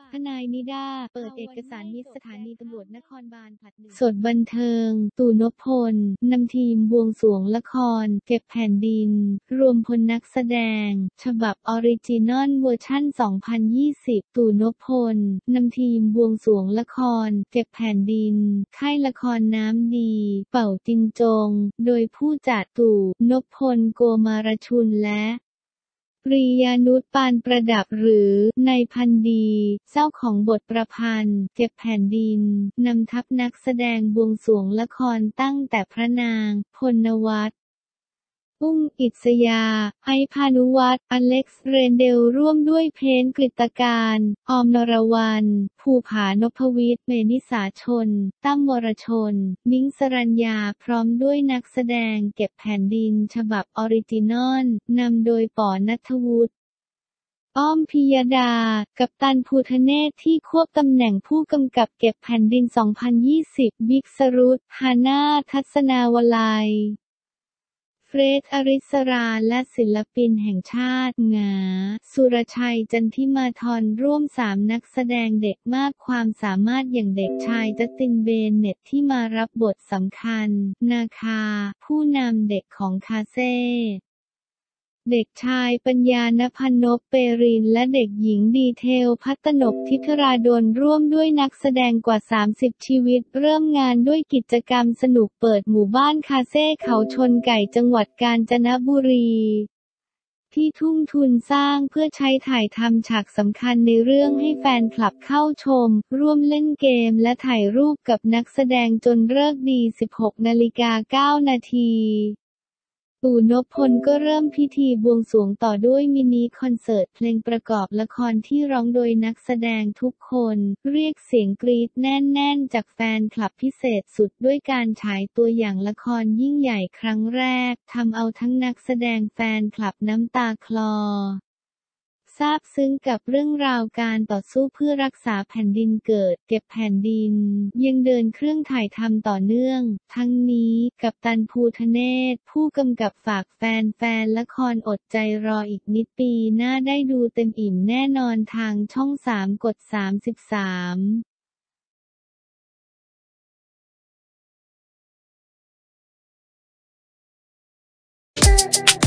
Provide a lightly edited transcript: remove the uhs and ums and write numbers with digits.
ทนายนิด้าเปิดเอกสารมิตรสถานีตำรวจนครบาลผลัดหนึ่งสดบันเทิงตู่นพพลนำทีมบวงสรวงละครเก็บแผ่นดินรวมพลนักแสดงฉบับออริจินอลเวอร์ชั่น 2020 ตู่นพพลนำทีมบวงสรวงละครเก็บแผ่นดินค่ายละครน้ำดีเป่าจินจงโดยผู้จัดตู่นพพลโกมารชุนและปรียานุชปานประดับหรือนายพันธุ์ดีเจ้าของบทประพันธ์เก็บแผ่นดินนำทัพนักแสดงบวงสรวงละครตั้งแต่พระนางพลนวัต อุ้มอิสยา ไอซ์ พานุวัฒน์ อเล็กซ์ เรนเดลร่วมด้วยเพนกฤตการ ออม นรวรรณ ภูผา นพวิทย์ เมนิสาชน ตั้ม วรชน นิ้ง สรัญญาพร้อมด้วยนักแสดงเก็บแผ่นดินฉบับออริจินอลนำโดยป๋อ ณัฐวุฒิ อ้อม พิยดา กัปตันภูทะเนศที่ควบตำแหน่งผู้กำกับเก็บแผ่นดิน 2020 บิ๊ก สรุต ฮาน่า ทัศนาวลัยเฟรด อริสรา และศิลปินแห่งชาติ หงา สุรชัย จันทิมาธรร่วม3นักแสดงเด็กมากความสามารถอย่างเด็กชายจัสติน เบเน็ตที่มารับบทสำคัญ นาคา ผู้นำเด็กของคาเซ่เด็กชายปัญญา ณพนพ เปรินและเด็กหญิงดีเทล พัตนก ทิธราดลร่วมด้วยนักแสดงกว่า 30 ชีวิตเริ่มงานด้วยกิจกรรมสนุกเปิดหมู่บ้านคาเซ่เขาชนไก่จังหวัดกาญจนบุรีที่ทุ่มทุนสร้างเพื่อใช้ถ่ายทำฉากสำคัญในเรื่องให้แฟนคลับเข้าชมร่วมเล่นเกมและถ่ายรูปกับนักแสดงจนฤกษ์ดี 16:09 น.ตู่นพพลก็เริ่มพิธีบวงสรวงต่อด้วยมินิคอนเสิร์ตเพลงประกอบละครที่ร้องโดยนักแสดงทุกคนเรียกเสียงกรี๊ดแน่นๆจากแฟนคลับพิเศษสุดด้วยการฉายตัวอย่างละครยิ่งใหญ่ครั้งแรกทำเอาทั้งนักแสดงแฟนคลับน้ำตาคลอซาบซึ้งกับเรื่องราวการต่อสู้เพื่อรักษาแผ่นดินเกิดเก็บแผ่นดินยังเดินเครื่องถ่ายทำต่อเนื่องทั้งนี้กัปตันภูทะเนศผู้กำกับฝากแฟนละครอดใจรออีกนิดปีหน้าได้ดูเต็มอิ่มแน่นอนทางช่อง3กด33